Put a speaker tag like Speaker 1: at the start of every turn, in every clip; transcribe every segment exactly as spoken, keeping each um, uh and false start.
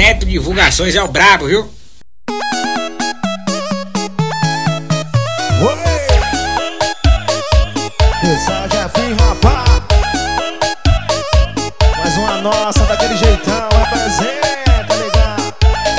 Speaker 1: Neto Divulgações é o brabo, viu?
Speaker 2: Oi! Essa já fim, rapaz. Mais uma nossa, daquele jeitão, representa, ligado?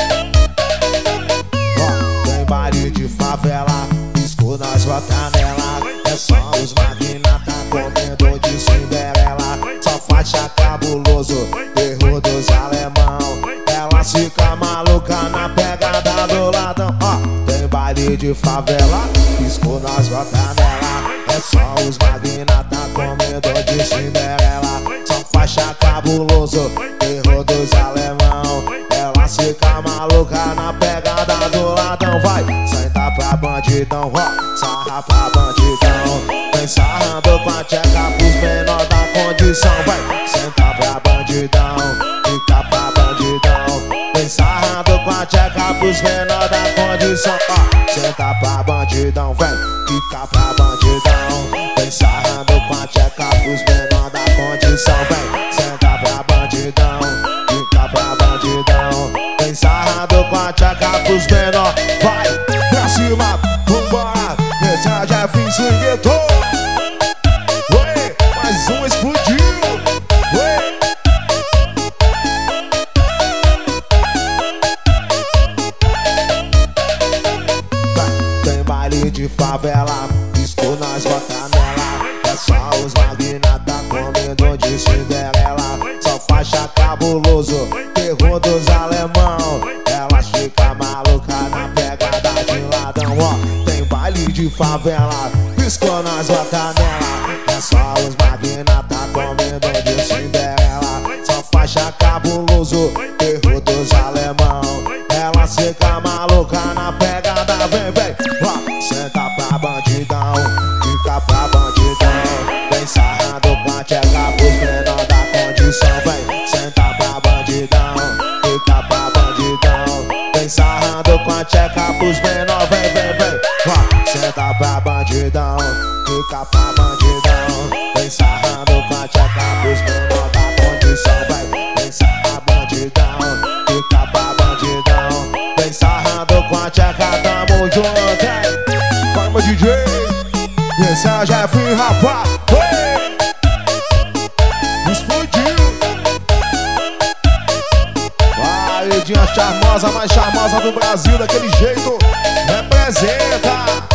Speaker 2: Ó, tem baile de favela, pisco nas canela. É só os magnata comendo de Cinderela. Só faixa cabuloso, terror dos alemão. Ela fica maluca na pegada do ladrão. Ó, tem baile de favela, pisco nas canela. É só os magnata comendo de Cinderela. Só faixa cabuloso, terror dos alemão. Ela fica maluca na pegada do ladrão. Vai, senta pra bandidão, ó, sarra pra bandidão. Vem sarrando com a tcheca pros menor da condição. Vai, senta pra bandidão, fica pra bandidão. Vem sarrando com a tcheca pros menor da condição. Ó, senta pra bandidão, vem, fica pra bandidão. Vem sarrando com a tcheca pros menor da condição. Vem, senta pra bandidão, fica pra bandidão. Vem sarrando com a tcheca pros menor. Vai, pra cima, vambora. Esse já é fim, swinguetou. Oi, mais um explodiu. Oi. Tem baile de favela, pisco nas canela. É só os magnata comendo de Cinderela. Só faixa cabuloso, terror dos alemão. Elas ficam maluca na pegada de ladrão. Ó, tem baile de favela, pisco nas canela. É só os magnata comendo de Cinderela. Só faixa cabuloso, terror dos alemão. Elas ficam maluca na pegada, vem, vem. Ó, senta pra bandidão, fica pra bandidão. Vem sarrando com a tcheca pros menor da condição. Vem, senta pra bandidão, fica pra bandidão. Vem sarrando com a tcheca pros menor, vem, vem, vem. Ó, senta pra bandidão, fica pra bandidão. Vem sarrando com a tcheca pros menor da condição. Vem, vem sarra bandidão, fica pra bandidão. Vem sarrando com a tcheca, tamo junto, hein? Vai, D J, esse já é fim, rapaz. Oi! Explodiu. Vai, Edinha charmosa, mais charmosa do Brasil, daquele jeito. Representa.